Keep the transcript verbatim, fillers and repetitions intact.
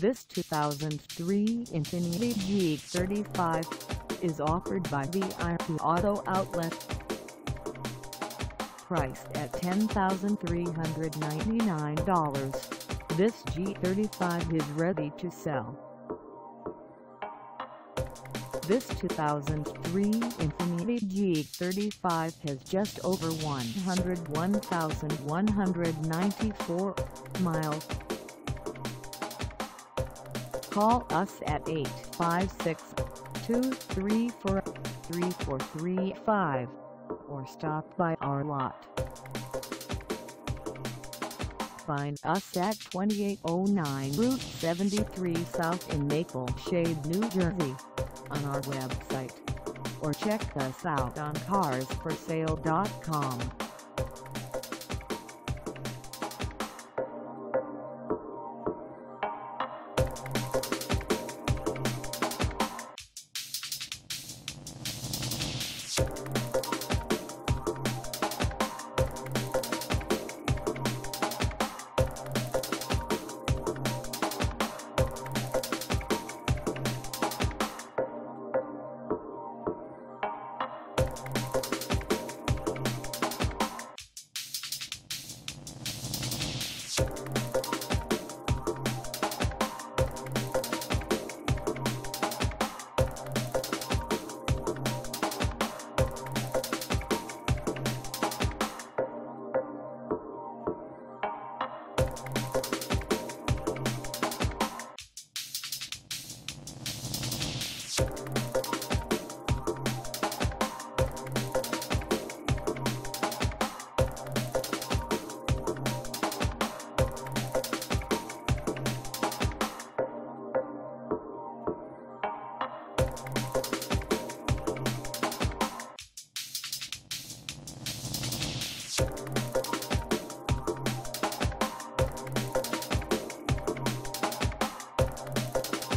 This two thousand three Infiniti G thirty-five is offered by V I P Auto Outlet. Priced at ten thousand three hundred ninety-nine dollars, this G thirty-five is ready to sell. This two thousand three Infiniti G thirty-five has just over one hundred one thousand one hundred ninety-four miles. Call us at eight five six, two three four, three four three five or stop by our lot. Find us at twenty-eight oh nine Route seventy-three South in Maple Shade, New Jersey, on our website, or check us out on cars for sale dot com. You